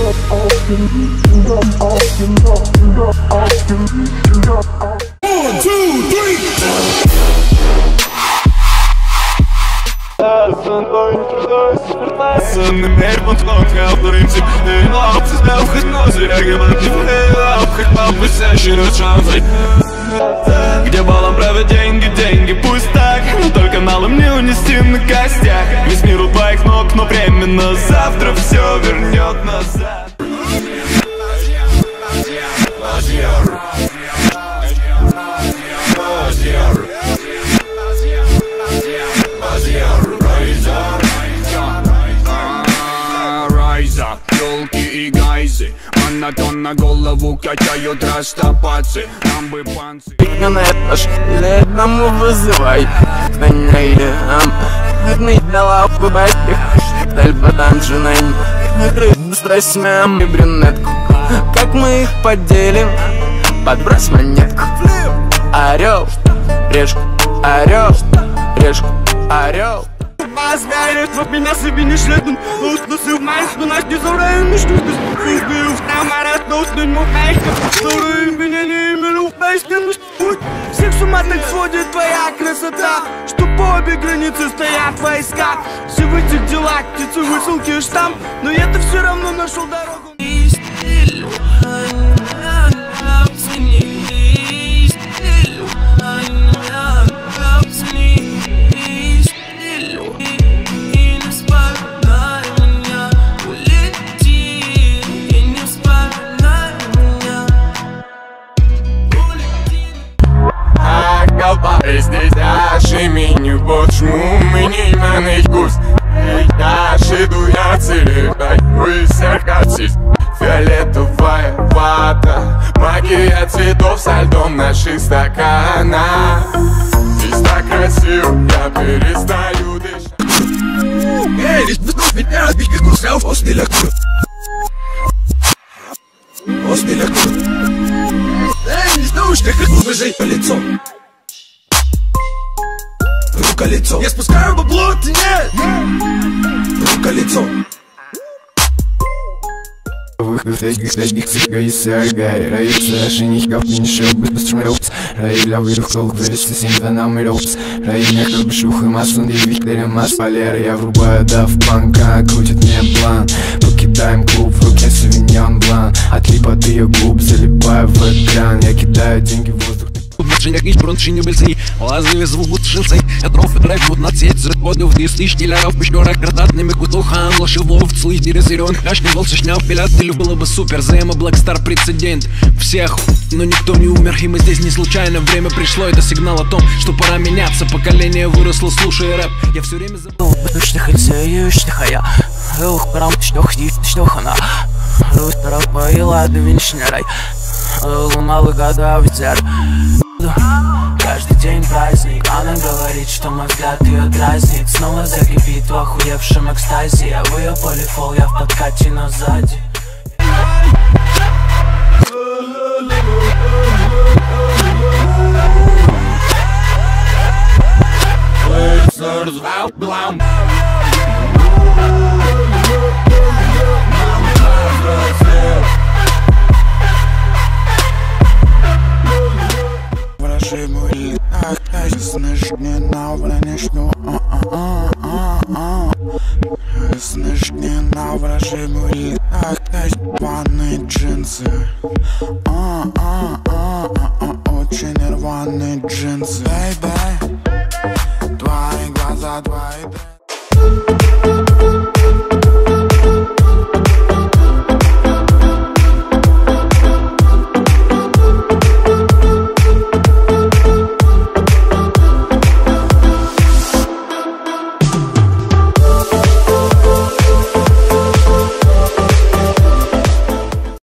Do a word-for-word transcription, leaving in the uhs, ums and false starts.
Где балом правят деньги, деньги, пусть так, но только налом не унести на костях. Весь мир у твоих ног, но временно завтра все вернет назад. Ёлки и гайзы, монотон на голову качают растопаться. Нам бы панцы. Летному вызывай Таньям Хатный дала в батьких Тальбатан женай Страсть мям и брюнетку Как мы их поделим? Подбрось монетку. Орел, решка, орел, решка, орел. Возьмешь, вот меня себе не шлетен. Услышал майс, но наш не зауреем, не штук. Избил в намарат, но снен мой майка. Второй меня не имел, байстен, путь. Всех с ума так сводит твоя красота, что по обе границы стоят войска. Все в этих делах, птицы, высылки, штамп. Но я-то все равно нашел дорогу. Здесь мені почему мені мене вкус. Я шиду, я целебай, вы саркацис. Фиолетовая вата, магия цветов со льдом наших стаканах. Здесь так красиво, я перестаю дышать. Эй, лишь взнос меня разбить, как кусал после лактур. После лактур. Эй, не знаешь, как их выжить по лицу. Рука-лицо. Я спускаю бабло, ты нет. Рука-лицо. Выходить средних цикаиса агай Раица женихов меньше без шмелпс Раиля вырухал вырезцы семья нам и лопс Раиля как бы шух и масон и Виктория Мас Валера. Я врубаю дав панка, крутит мне план. Покидаем клуб, в руке савиньон блан. От липоты я губ залипаю в экран. Я кидаю деньги в воздух. Як ніч броншині бельсині, лазові звук шилцей. Ятрофи драйвут на цвет зрекодов десять стиляров. Пешнёра картатными кутухан, лошевов, слыдери зеленых. Кашни волсы шняв, пилятелю было бы супер. Зема Блэкстар прецедент. Всех, но никто не умер. И мы здесь не случайно, время пришло. Это сигнал о том, что пора меняться. Поколение выросло, слушая рэп. Я все время забыл. Луналы года ветер. Каждый день праздник. Она говорит, что мой взгляд ее дразнит. Снова закипит в охуевшем экстазе. Я в ее полифол, я в подкате, но сзади. Снежні на вранішню Снежні на вражину літах рваные джинсы Очень рваные джинсы Бэйбэй, твои глаза, твои